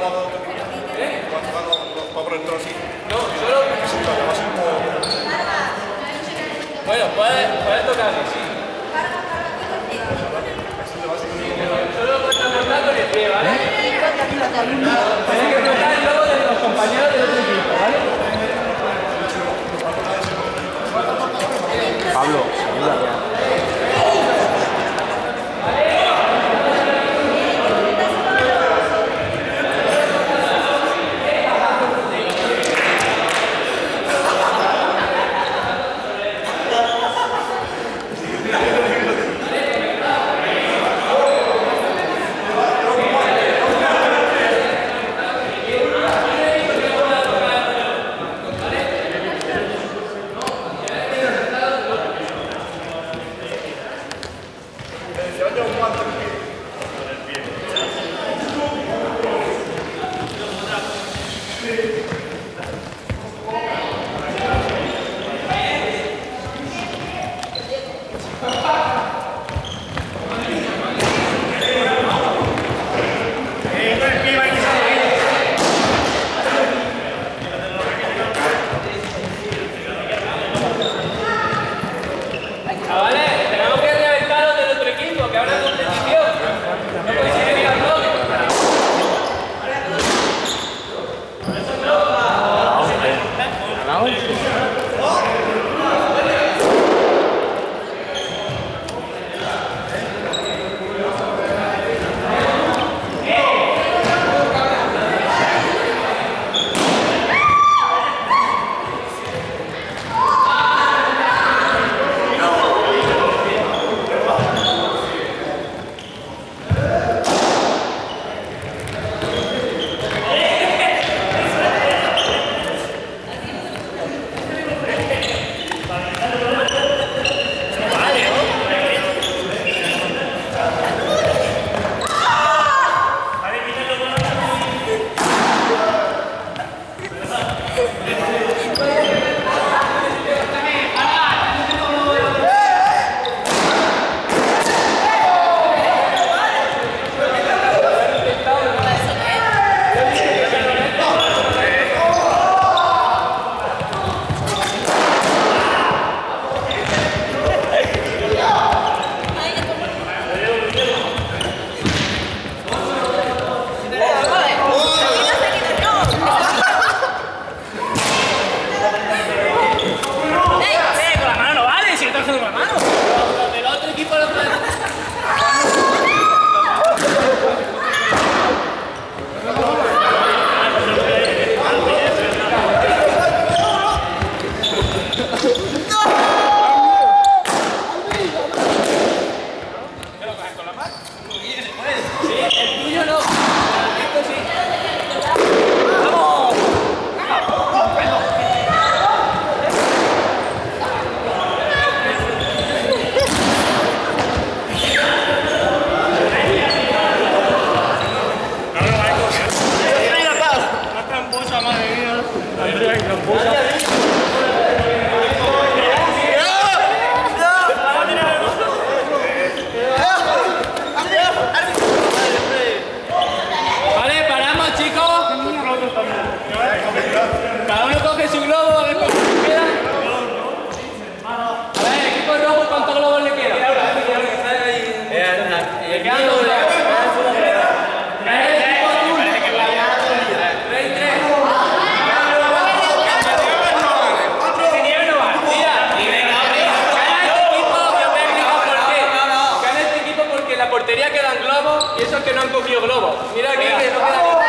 jugado los Power así? No, solo... Bueno, puedes tocarlo, sí. Solo con el plato y el pie, ¿vale? Tienes que tocar el logo de los compañeros del otro equipo, ¿vale? Pablo, ayuda ya. Vale, paramos, chicos. Cada uno coge su globo, a ver cuánto le queda. A ver, equipo rojo, ¿cuántos globos le quedan? Le quedan dos. La portería quedan globos y esos que no han cogido globos. Mira aquí que no queda.